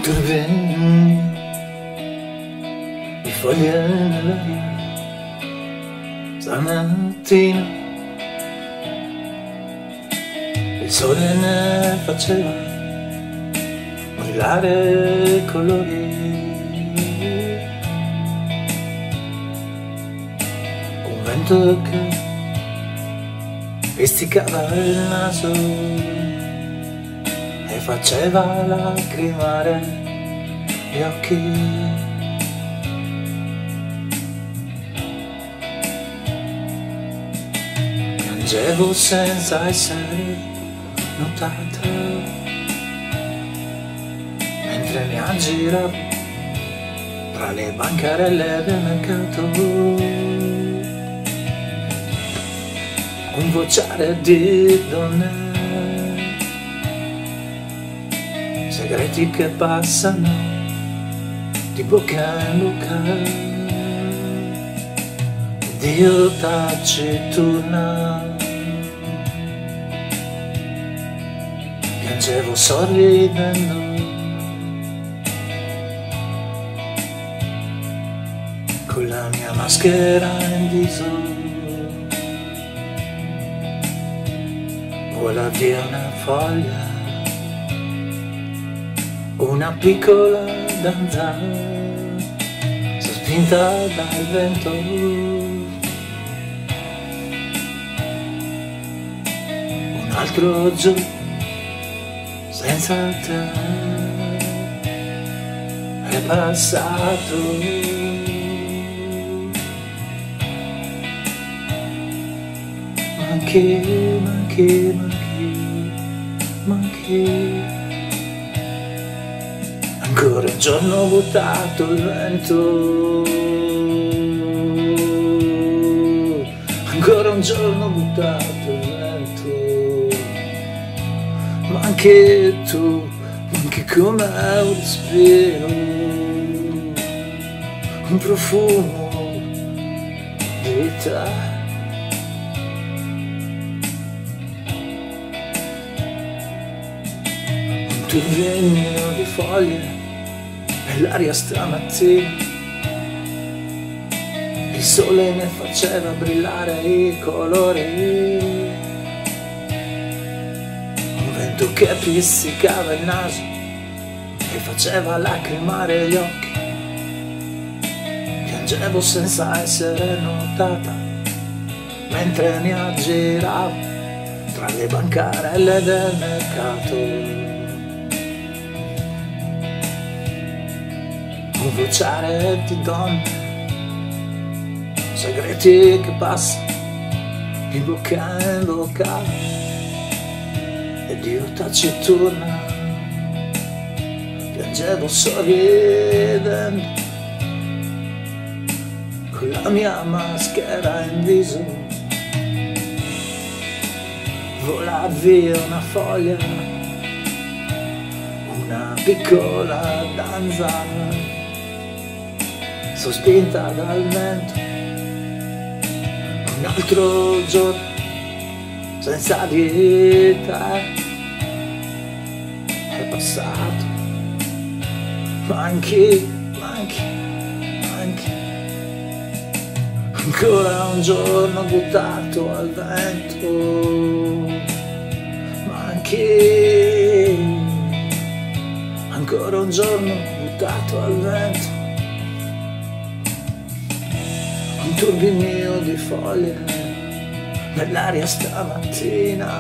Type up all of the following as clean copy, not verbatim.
turbini di foglie nell'aria. Stamattina il sole ne faceva brillare i colori. Un vento che pisticava il naso e faceva lacrimare gli occhi. Piangevo senza essere notata mentre mi aggiravo tra le bancarelle del mercato. Un vociare di donne, segreti che passano di bocca in bocca. Dio taciturna, piangevo sorridendo, con la mia maschera in viso. Vola via una foglia, una piccola danza sospinta dal vento. Un altro giorno senza te è passato. Manchi. Ancora un giorno buttato al vento. Ancora un giorno buttato al vento. Ma anche tu, manchi come un respiro, un profumo di vita. Un turbinio di foglie nell'aria stamattina, il sole ne faceva brillare i colori. Un vento che pizzicava il naso e faceva lacrimare gli occhi. Piangevo senza essere notata mentre mi aggiravo tra le bancarelle del mercato. Un vociare di donne, segreti che passano di bocca in bocca. Ed io taciturna, piangevo sorridendo, con la mia maschera in viso. Vola via una foglia, una piccola danza sospinta dal vento. Un altro giorno senza di te è passato. Manchi. Ancora un giorno buttato al vento. Manchi. Ancora un giorno buttato al vento. Un turbinio di foglie nell'aria stamattina,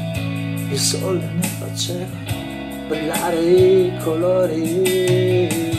il sole ne faceva brillare i colori.